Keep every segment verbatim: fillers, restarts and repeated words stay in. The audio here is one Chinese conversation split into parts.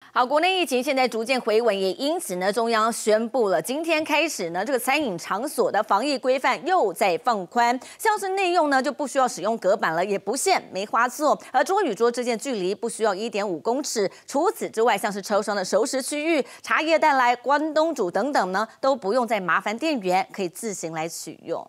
好，国内疫情现在逐渐回稳，也因此呢，中央宣布了，今天开始呢，这个餐饮场所的防疫规范又在放宽，像是内用呢就不需要使用隔板了，也不限梅花座，而桌与桌之间距离不需要一点五公尺。除此之外，像是超商的熟食区域、茶叶蛋来、关东煮等等呢，都不用再麻烦店员，可以自行来取用。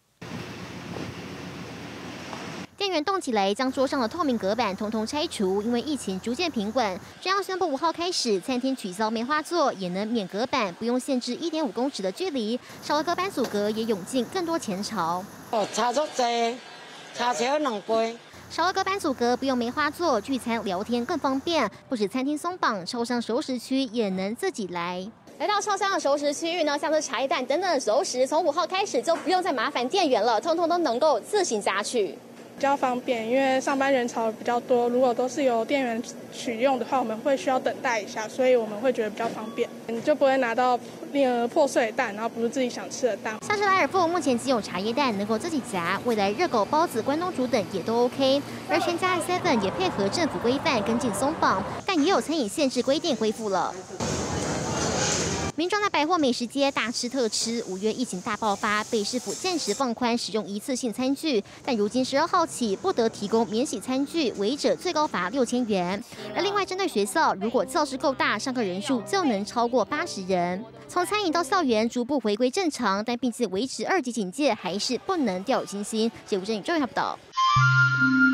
店员动起来，将桌上的透明隔板统统拆除。因为疫情逐渐平稳，中央宣布五号开始，餐厅取消梅花座，也能免隔板，不用限制一点五公尺的距离。少了隔板阻隔，也涌进更多前潮。 哦，差足济，差少两倍。 少了隔板阻隔，不用梅花座，聚餐聊天更方便。不止餐厅松绑，超商熟食区也能自己来。 来到超商的熟食区域呢，像是茶叶蛋等等的熟食，从五号开始就不用再麻烦店员了，通通都能够自行夹取。 比较方便，因为上班人潮比较多，如果都是由店员取用的话，我们会需要等待一下，所以我们会觉得比较方便，你就不会拿到呃破碎的蛋，然后不是自己想吃的蛋。 像是莱尔富目前只有茶叶蛋能够自己夹，未来热狗、包子、关东煮等也都 OK。而全家 seven 也配合政府规范跟进松绑，但也有餐饮限制规定恢复了。 民众在百货美食街大吃特吃。五月疫情大爆发，北市府暂时放宽使用一次性餐具，但如今十二号起不得提供免洗餐具，违者最高罚六千元。而另外，针对学校，如果教室够大，上课人数就能超过八十人。从餐饮到校园逐步回归正常，但并且维持二级警戒，还是不能掉以轻心。节目真理周宇报道。